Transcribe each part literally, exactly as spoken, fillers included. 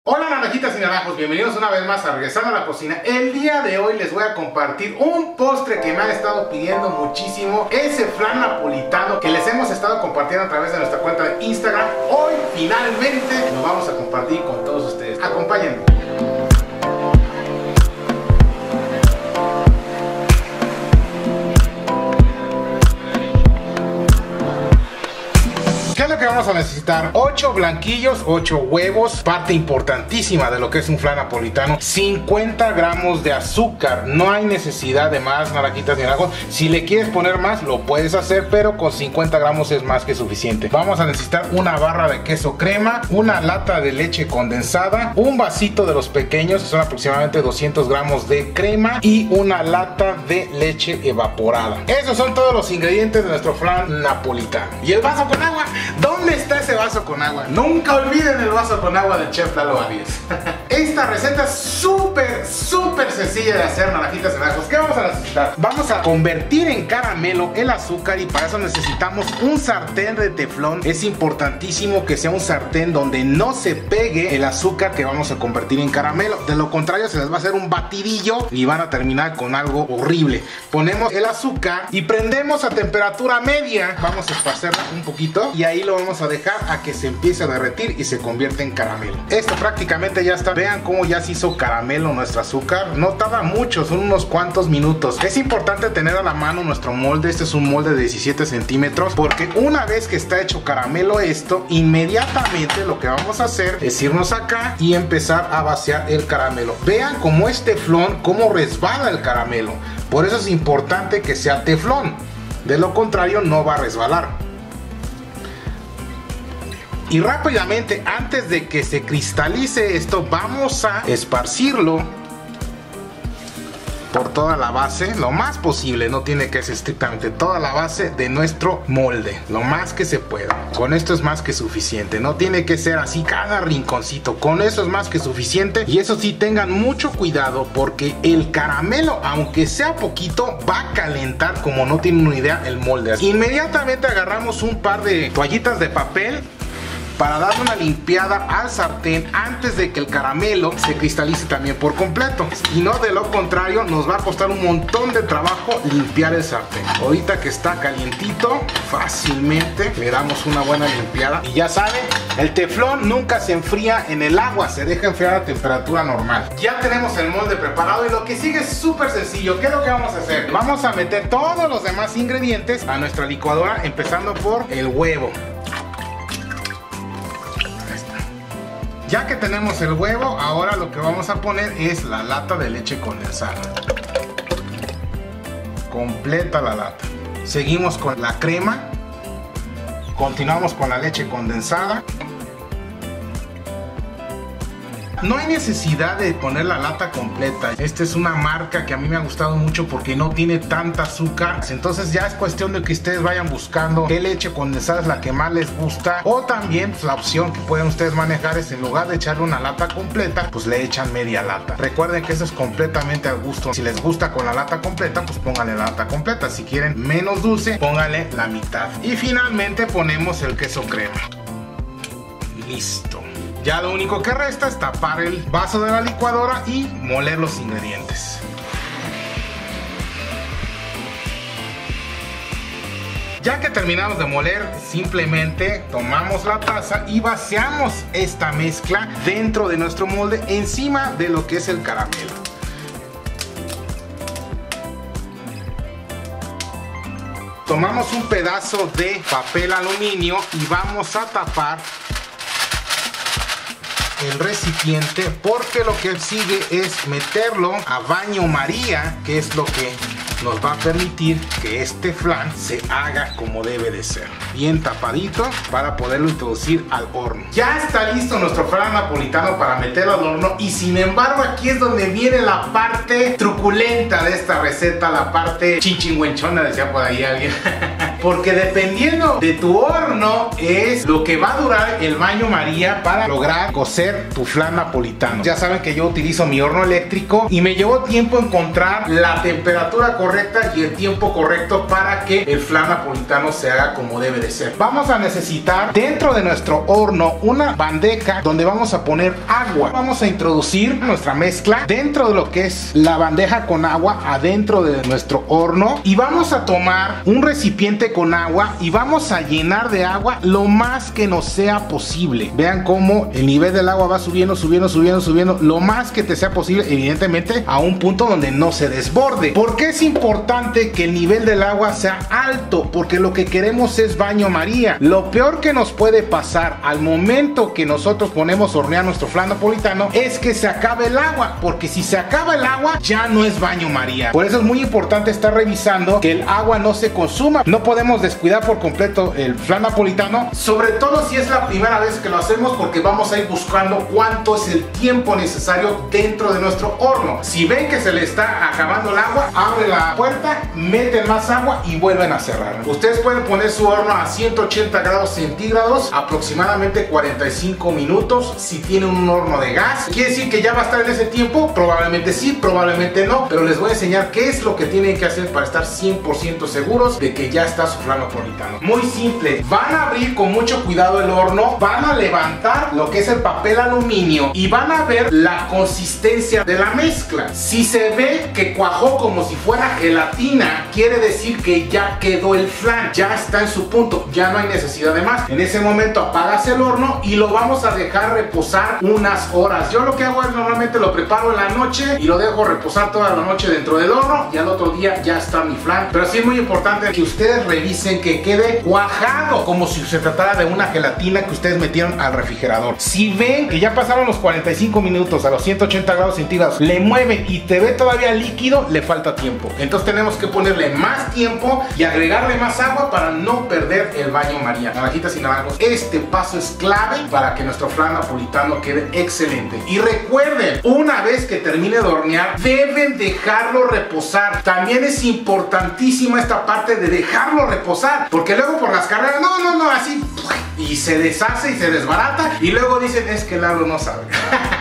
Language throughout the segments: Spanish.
Hola naranjitas y naranjos, bienvenidos una vez más a Regresando a la Cocina. El día de hoy les voy a compartir un postre que me han estado pidiendo muchísimo, ese flan napolitano que les hemos estado compartiendo a través de nuestra cuenta de Instagram. Hoy finalmente lo vamos a compartir con todos ustedes. Acompáñenme. ¿Qué es lo que vamos a necesitar? ocho blanquillos, ocho huevos, parte importantísima de lo que es un flan napolitano, cincuenta gramos de azúcar. No hay necesidad de más, naranjitas y naranjos. Si le quieres poner más, lo puedes hacer, pero con cincuenta gramos es más que suficiente. Vamos a necesitar una barra de queso crema, una lata de leche condensada, un vasito de los pequeños, que son aproximadamente doscientos gramos de crema, y una lata de leche evaporada. Esos son todos los ingredientes de nuestro flan napolitano. ¿Y el vaso con agua? ¿Dónde está ese vaso con agua? Nunca olviden el vaso con agua del chef Lalo Arias. Esta receta es súper, súper sencilla de hacer, naranjitas y naranjos. ¿Qué vamos a necesitar? Vamos a convertir en caramelo el azúcar y para eso necesitamos un sartén de teflón. Es importantísimo que sea un sartén donde no se pegue el azúcar que vamos a convertir en caramelo. De lo contrario se les va a hacer un batidillo y van a terminar con algo horrible. Ponemos el azúcar y prendemos a temperatura media. Vamos a esparcerla un poquito y ahí lo vamos a dejar a que se empiece a derretir y se convierte en caramelo. Esto prácticamente ya está. Vean cómo ya se hizo caramelo nuestro azúcar. No tarda mucho, son unos cuantos minutos. Es importante tener a la mano nuestro molde. Este es un molde de diecisiete centímetros, porque una vez que está hecho caramelo esto, inmediatamente lo que vamos a hacer es irnos acá y empezar a vaciar el caramelo. Vean cómo es teflón, cómo resbala el caramelo. Por eso es importante que sea teflón. De lo contrario no va a resbalar. Y rápidamente, antes de que se cristalice esto, vamos a esparcirlo por toda la base, lo más posible. No tiene que ser estrictamente toda la base de nuestro molde, lo más que se pueda. Con esto es más que suficiente, no tiene que ser así cada rinconcito. Con eso es más que suficiente. Y eso sí, tengan mucho cuidado, porque el caramelo, aunque sea poquito, va a calentar como no tienen una idea el molde. Inmediatamente agarramos un par de toallitas de papel para darle una limpiada al sartén antes de que el caramelo se cristalice también por completo. Y no, de lo contrario, nos va a costar un montón de trabajo limpiar el sartén. Ahorita que está calientito, fácilmente le damos una buena limpiada. Y ya saben, el teflón nunca se enfría en el agua, se deja enfriar a temperatura normal. Ya tenemos el molde preparado y lo que sigue es súper sencillo. ¿Qué es lo que vamos a hacer? Vamos a meter todos los demás ingredientes a nuestra licuadora, empezando por el huevo. Ya que tenemos el huevo, ahora lo que vamos a poner es la lata de leche condensada. Completa la lata. Seguimos con la crema. Continuamos con la leche condensada. No hay necesidad de poner la lata completa. Esta es una marca que a mí me ha gustado mucho porque no tiene tanta azúcar. Entonces ya es cuestión de que ustedes vayan buscando qué leche condensada es la que más les gusta. O también pues, la opción que pueden ustedes manejar es, en lugar de echarle una lata completa, pues le echan media lata. Recuerden que eso es completamente al gusto. Si les gusta con la lata completa, pues pónganle la lata completa. Si quieren menos dulce, pónganle la mitad. Y finalmente ponemos el queso crema. Listo. Ya lo único que resta es tapar el vaso de la licuadora y moler los ingredientes. Ya que terminamos de moler, simplemente tomamos la taza y vaciamos esta mezcla dentro de nuestro molde, encima de lo que es el caramelo. Tomamos un pedazo de papel aluminio y vamos a tapar el recipiente, porque lo que sigue es meterlo a baño María, que es lo que nos va a permitir que este flan se haga como debe de ser, bien tapadito, para poderlo introducir al horno. Ya está listo nuestro flan napolitano para meterlo al horno, y sin embargo aquí es donde viene la parte truculenta de esta receta, la parte chinchinguenchona, decía por ahí alguien. Porque dependiendo de tu horno es lo que va a durar el baño María para lograr cocer tu flan napolitano. Ya saben que yo utilizo mi horno eléctrico y me llevó tiempo encontrar la temperatura correcta y el tiempo correcto para que el flan napolitano se haga como debe de ser. Vamos a necesitar dentro de nuestro horno una bandeja donde vamos a poner agua. Vamos a introducir nuestra mezcla dentro de lo que es la bandeja con agua adentro de nuestro horno y vamos a tomar un recipiente con agua y vamos a llenar de agua lo más que nos sea posible. Vean cómo el nivel del agua va subiendo, subiendo, subiendo, subiendo lo más que te sea posible, evidentemente a un punto donde no se desborde. ¿Por qué es importante que el nivel del agua sea alto? Porque lo que queremos es baño María. Lo peor que nos puede pasar al momento que nosotros ponemos a hornear nuestro flan napolitano es que se acabe el agua, porque si se acaba el agua ya no es baño María. Por eso es muy importante estar revisando que el agua no se consuma. No podemos descuidar por completo el flan napolitano, sobre todo si es la primera vez que lo hacemos, porque vamos a ir buscando cuánto es el tiempo necesario dentro de nuestro horno. Si ven que se le está acabando el agua, abre la puerta, meten más agua y vuelven a cerrar. Ustedes pueden poner su horno a ciento ochenta grados centígrados aproximadamente cuarenta y cinco minutos. Si tienen un horno de gas, ¿quiere decir que ya va a estar en ese tiempo? Probablemente sí, probablemente no, pero les voy a enseñar qué es lo que tienen que hacer para estar cien por ciento seguros de que ya está su flan napolitano. Muy simple, van a abrir con mucho cuidado el horno, van a levantar lo que es el papel aluminio y van a ver la consistencia de la mezcla. Si se ve que cuajó como si fuera gelatina, quiere decir que ya quedó el flan, ya está en su punto, ya no hay necesidad de más. En ese momento apagas el horno y lo vamos a dejar reposar unas horas. Yo lo que hago es normalmente lo preparo en la noche y lo dejo reposar toda la noche dentro del horno y al otro día ya está mi flan. Pero sí es muy importante que ustedes revisen que quede cuajado, como si se tratara de una gelatina que ustedes metieron al refrigerador. Si ven que ya pasaron los cuarenta y cinco minutos a los ciento ochenta grados centígrados, le mueven y te ve todavía líquido, le falta tiempo. Entonces tenemos que ponerle más tiempo y agregarle más agua para no perder el baño María. Naranjitas y naranjos, este paso es clave para que nuestro flan napolitano quede excelente. Y recuerden, una vez que termine de hornear, deben dejarlo reposar. También es importantísima esta parte de dejarlo reposar, porque luego por las carreras, no, no, no, así, y se deshace y se desbarata, y luego dicen, es que Lalo no sabe.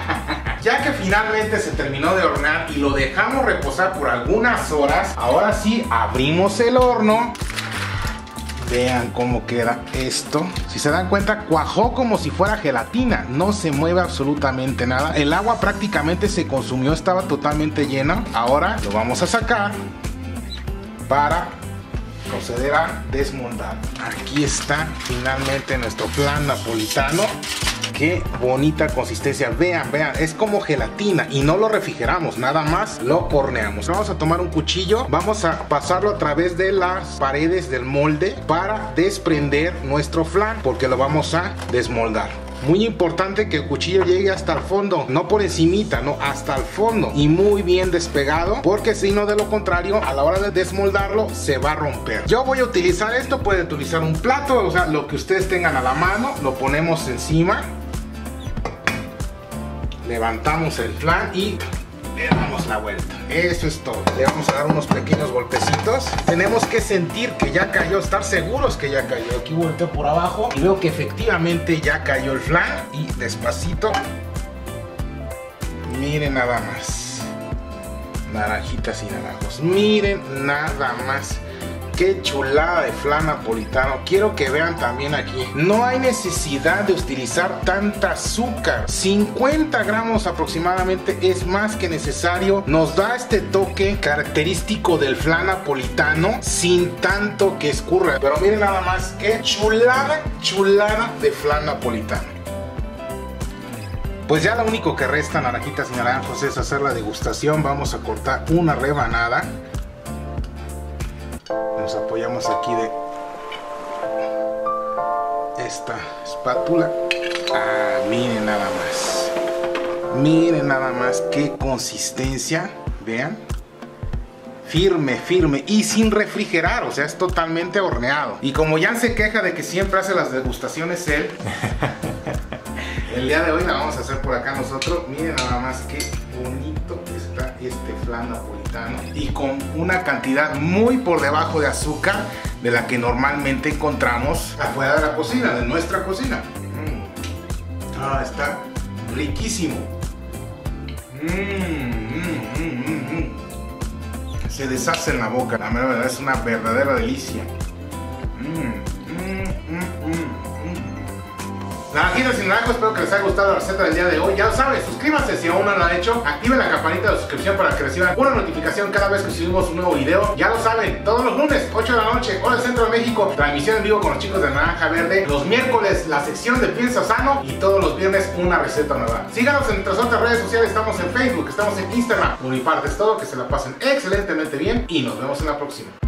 Ya que finalmente se terminó de hornear y lo dejamos reposar por algunas horas, ahora sí abrimos el horno. Vean cómo queda esto. Si se dan cuenta, cuajó como si fuera gelatina. No se mueve absolutamente nada. El agua prácticamente se consumió, estaba totalmente llena. Ahora lo vamos a sacar para proceder a desmoldar. Aquí está finalmente nuestro flan napolitano. Qué bonita consistencia, vean, vean, es como gelatina y no lo refrigeramos, nada más lo horneamos. Vamos a tomar un cuchillo, vamos a pasarlo a través de las paredes del molde para desprender nuestro flan, porque lo vamos a desmoldar. Muy importante que el cuchillo llegue hasta el fondo, no por encimita, no, hasta el fondo y muy bien despegado, porque si no, de lo contrario, a la hora de desmoldarlo se va a romper. Yo voy a utilizar esto, pueden utilizar un plato, o sea, lo que ustedes tengan a la mano, lo ponemos encima. Levantamos el flan y le damos la vuelta. Eso es todo. Le vamos a dar unos pequeños golpecitos. Tenemos que sentir que ya cayó, estar seguros que ya cayó. Aquí volteo por abajo y veo que efectivamente ya cayó el flan. Y despacito, miren nada más. Naranjitas y naranjos, miren nada más. Qué chulada de flan napolitano. Quiero que vean también aquí, no hay necesidad de utilizar tanta azúcar. cincuenta gramos aproximadamente es más que necesario. Nos da este toque característico del flan napolitano sin tanto que escurra. Pero miren nada más, qué chulada, chulada de flan napolitano. Pues ya lo único que resta, naranjitas y naranjos, es hacer la degustación. Vamos a cortar una rebanada. Nos apoyamos aquí de esta espátula. Ah, miren nada más. Miren nada más qué consistencia. Vean. Firme, firme y sin refrigerar, o sea, es totalmente horneado. Y como Jan se queja de que siempre hace las degustaciones él, El día de hoy la vamos a hacer por acá nosotros. Miren nada más qué bonito está este flan napolitano. Y con una cantidad muy por debajo de azúcar de la que normalmente encontramos afuera de la cocina, de nuestra cocina. Mm. Ah, está riquísimo. Mm, mm, mm, mm, mm. Se deshace en la boca, la verdad es una verdadera delicia. Mm, mm, mm, mm. Naranjitas sin naranjo, espero que les haya gustado la receta del día de hoy. Ya lo saben, suscríbanse si aún no lo han hecho. Activen la campanita de suscripción para que reciban una notificación cada vez que subimos un nuevo video. Ya lo saben, todos los lunes, ocho de la noche, hora del Centro de México, transmisión en vivo con los chicos de Naranja Verde. Los miércoles, la sección de Piensa Sano. Y todos los viernes, una receta nueva. Síganos en nuestras otras redes sociales. Estamos en Facebook, estamos en Instagram. Por mi parte es todo, que se la pasen excelentemente bien y nos vemos en la próxima.